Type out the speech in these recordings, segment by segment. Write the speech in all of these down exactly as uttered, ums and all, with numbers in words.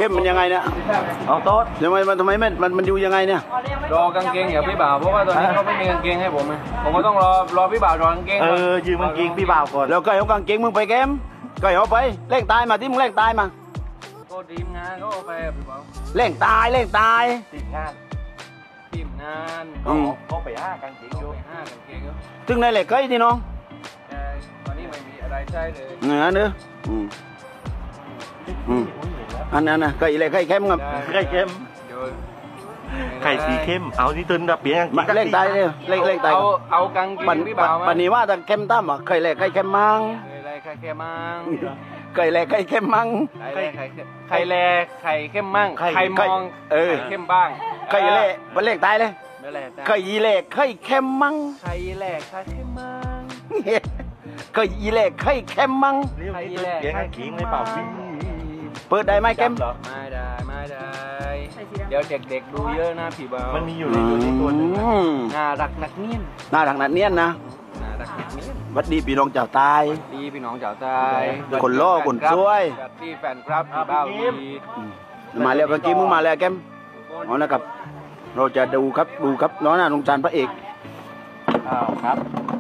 เข้มมันยังไงเนี่ยเอาโต๊ดทำไมมันทำไมมันมันมันอยู่ยังไงเนี่ยรอกางเกงอย่าพี่บ่าวเพราะว่าตอนนี้เขาไม่มีกางเกงให้ผมผมก็ต้องรอรอพี่บ่าวรอกางเกงเออยืมกางเกงพี่บ่าวก่อนแล้วก็เอากางเกงมึงไปแก้มก็เอาไปเล่งตายมาที่มึงเล่งตายมาก็ทีมงานก็เอาไปพี่บ่าวเล่งตายเล่งตายทีมงานทีมงานก็ก็ไปห้ากางเกงอยู่ไปห้ากางเกงอยู่ถึงในเหล็กเคยที่น้องตอนนี้ไม่มีอะไรใช่เลยเนื้อเนื้ออืมอืมอันนั้นนะเคยเหล็กเคยเข้มกับไข่เข้มไข่สีเข้มเอาที่ตื่นแบบเปลี่ยนเล่งตายเลยเล่งเล่งตายเอาเอากางเกงพี่บ่าวมาปันนี้ว่าแต่เข้มตั้มอ่ะเคยเหล็กเคยเข้มมังเคยแลไข่เข้มมังเคยเหล็กเคยเข้มมังไข่ไข่แลไข่เข้มมั่งไข่มองเออเข้มบ้างเคยเหล็กมันเล่งตายเลยเคยยีเหล็กเคยเข้มมังไข่แลไข่เข้มมังเคยยีเหล็กเคยเข้มมังไข่แลเปลี่ยนกางเกงไม่เปล่าวิ่งเปิดได้ไหมเข้มไม่ได้ไม่ได้เดี๋ยวเด็กๆดูเยอะนะพี่บ่าวมันมีอยู่ในตัวนี้ตัวนึงน่ารักนักเนียนน่ารักนักเนียนนะน่ารักนักเนียนวัดดีพี่น้องเจ้าตายดีพี่น้องเจ้าตายคนล่อคนช่วยที่แฟนครับพี่บ่าวดีมาแล้วกางเกงมึงมาแล้วแก้มเอาละครับเราจะดูครับดูครับน้องน่าสงสารพระเอกอ้าวครับ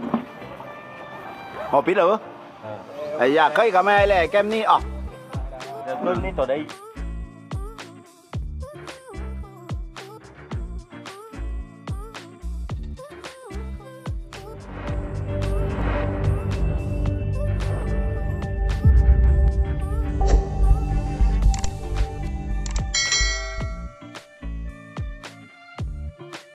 พอปิดเหรอไอ้ยาเคยกับแม่แหละแก้มนี่อ๋อเริ่มนี่ตัวได้